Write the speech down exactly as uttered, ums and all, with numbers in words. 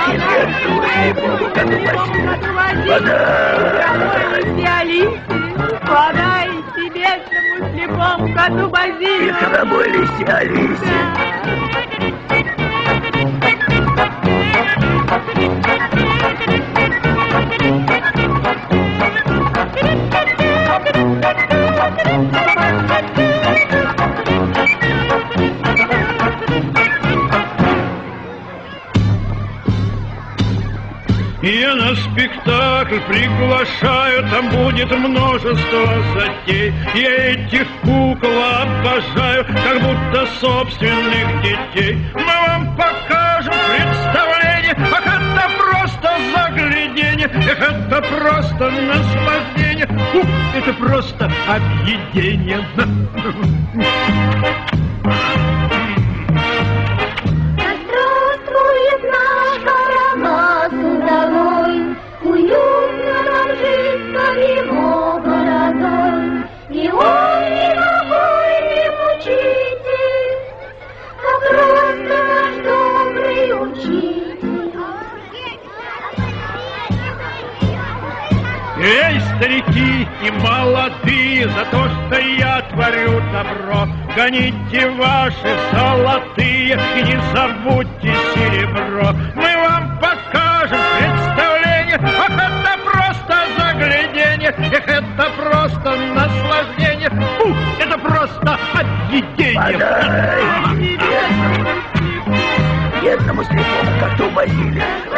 бедному слепому коту Базилию. Подай! Подайте бедному слепому коту Базилию. И хромой лисе Алисе. Я на спектакль приглашаю, там будет множество затей. Я этих кукол обожаю, как будто собственных детей. Мы вам покажем представление, ах, это просто загляденье, эх, это просто наслаждение, ух, это просто объедение. Здравствует наш Карамаз удалой, уютно нам жить под его бородой. И он никакой не мучитель, а просто наш добрый учитель. Эй, старики и молодые, за то, что я творю добро, гоните ваши золотые и не забудьте серебро. Мы вам покажем представление, ах, это просто загляденье, эх, это просто наслаждение, ух, это просто объедение. Подай! Бедному слепому коту Базилию.